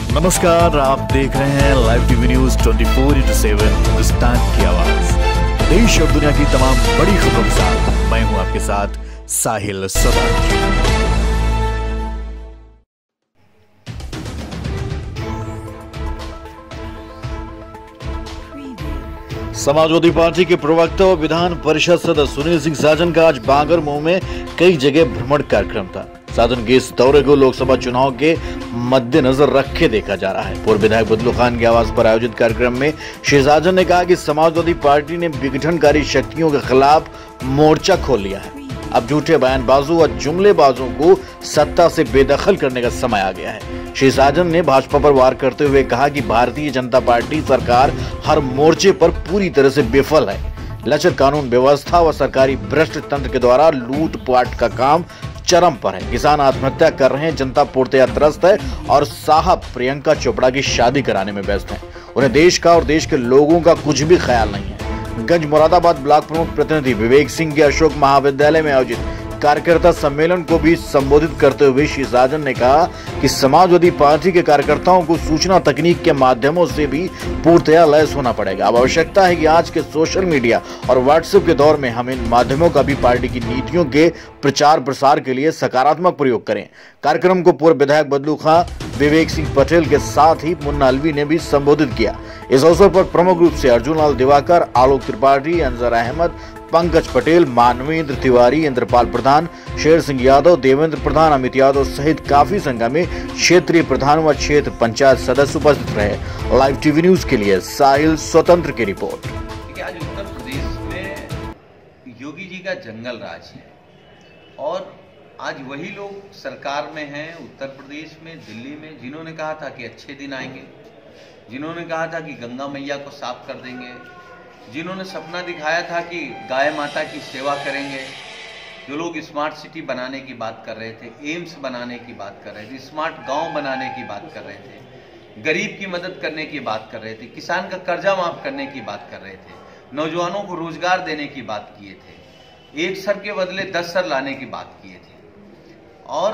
नमस्कार, आप देख रहे हैं लाइव टीवी न्यूज 24/7 हिंदुस्तान की आवाज। देश और दुनिया की तमाम बड़ी खबरों के साथ मैं हूं आपके साथ साहिल सदान। समाजवादी पार्टी के प्रवक्ता और विधान परिषद सदस्य सुनील सिंह साजन का आज बांगरमऊ में कई जगह भ्रमण कार्यक्रम था। साजन के इस दौरे को लोकसभा चुनाव के मद्देनजर रखे देखा जा रहा है। पूर्व विधायक बदलू खान के आवास पर आयोजित कार्यक्रम में श्री साजन ने कहा कि समाजवादी पार्टी ने विघटनकारी शक्तियों के खिलाफ मोर्चा खोल लिया है। अब झूठे बयानबाजों और जुमलेबाजों को सत्ता से बेदखल करने का समय आ गया है। श्री साजन ने भाजपा पर वार करते हुए कहा कि भारतीय जनता पार्टी सरकार हर मोर्चे पर पूरी तरह से विफल है। लचर कानून व्यवस्था व सरकारी भ्रष्ट तंत्र के द्वारा लूटपाट का काम चरम पर है। किसान आत्महत्या कर रहे हैं, जनता पूर्णतया त्रस्त है और साहब प्रियंका चोपड़ा की शादी कराने में व्यस्त हैं। उन्हें देश का और देश के लोगों का कुछ भी ख्याल नहीं है। गंज मुरादाबाद ब्लॉक प्रमुख प्रतिनिधि विवेक सिंह के अशोक महाविद्यालय में आयोजित कार्यकर्ता सम्मेलन को भी संबोधित करते हुए श्री साजन ने कहा कि समाजवादी पार्टी के कार्यकर्ताओं को सूचना तकनीक के माध्यमों से भी पूर्णतया लैस होना पड़ेगा। अब आवश्यकता है कि आज के सोशल मीडिया और व्हाट्सएप के दौर में हम इन माध्यमों का भी पार्टी की नीतियों के प्रचार प्रसार के लिए सकारात्मक प्रयोग करें। कार्यक्रम को पूर्व विधायक बदलू खां, विवेक सिंह पटेल के साथ ही मुन्ना अलवी ने भी संबोधित किया। इस अवसर पर प्रमुख रूप से अर्जुन लाल दिवाकर, आलोक त्रिपाठी, अंजर अहमद, पंकज पटेल, मानवेंद्र तिवारी, इंद्रपाल प्रधान, शेर सिंह यादव, देवेंद्र प्रधान, अमित यादव सहित काफी संख्या में क्षेत्रीय प्रधान व क्षेत्र पंचायत सदस्य उपस्थित रहे। लाइव टीवी न्यूज के लिए साहिल स्वतंत्र की रिपोर्ट। आज उत्तर प्रदेश में योगी जी का जंगल राज है और आज वही लोग सरकार में हैं उत्तर प्रदेश में, दिल्ली में, जिन्होंने कहा था कि अच्छे दिन आएंगे, जिन्होंने कहा था कि गंगा मैया को साफ कर देंगे, जिन्होंने सपना दिखाया था कि गाय माता की सेवा करेंगे, जो लोग स्मार्ट सिटी बनाने की बात कर रहे थे, एम्स बनाने की बात कर रहे थे, स्मार्ट गांव बनाने की बात कर रहे थे, गरीब की मदद करने की बात कर रहे थे, किसान का कर्जा माफ करने की बात कर रहे थे, नौजवानों को रोजगार देने की बात किए थे, एक सर के बदले 10 सर लाने की बात किए थे। और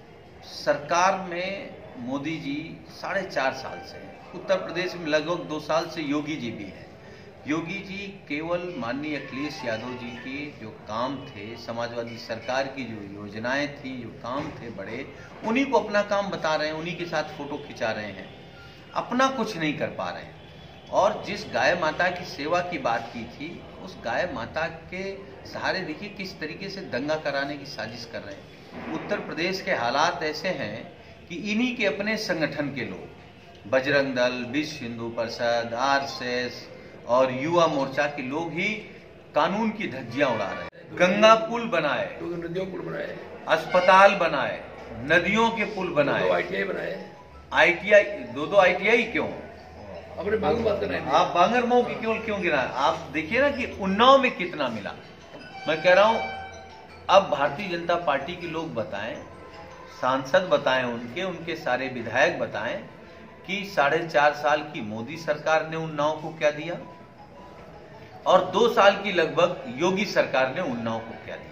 सरकार में मोदी जी 4.5 साल से, उत्तर प्रदेश में लगभग 2 साल से योगी जी भी है। योगी जी केवल माननीय अखिलेश यादव जी के जो काम थे, समाजवादी सरकार की जो योजनाएं थी, जो काम थे बड़े, उन्हीं को अपना काम बता रहे हैं, उन्हीं के साथ फोटो खिंचा रहे हैं, अपना कुछ नहीं कर पा रहे हैं। और जिस गाय माता की सेवा की बात की थी, उस गाय माता के सहारे देखिए किस तरीके से दंगा कराने की साजिश कर रहे हैं। उत्तर प्रदेश के हालात ऐसे हैं कि इन्हीं के अपने संगठन के लोग, बजरंग दल, विश्व हिंदू परिषद, आरएसएस और युवा मोर्चा के लोग ही कानून की धज्जियां उड़ा रहे हैं। गंगा पुल बनाए, नदियों पुल बनाए, अस्पताल बनाए, नदियों के पुल बनाए, आईटीआई बनाए, आईटीआई, 2 आईटीआई क्यों? अपने बांगर बात कर रहे हैं आप बांगरमऊ की क्यों गिरा? आप देखिए ना कि उन्नाव में कितना मिला। मैं कह रहा हूं अब भारतीय जनता पार्टी के लोग बताएं, सांसद बताएं, उनके सारे विधायक बताएं कि 4.5 साल की मोदी सरकार ने उन्नाव को क्या दिया और 2 साल की लगभग योगी सरकार ने उन्नाव को क्या दिया।